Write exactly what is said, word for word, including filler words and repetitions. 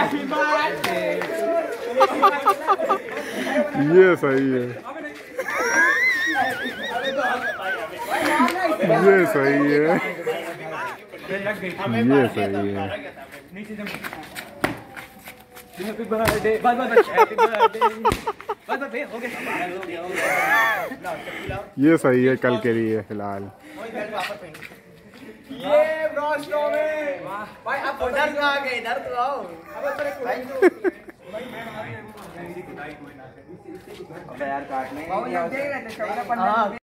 ये सही है, ये सही है, ये सही है। हैप्पी बर्थडे, बस बस हैप्पी बर्थडे, बस बस हो गया। ये सही है कल के लिए फिलहाल। ये ब्रॉस लो में भाई आप इधर तो आ गए, इधर तो आओ। अब भाई अबे यार काटने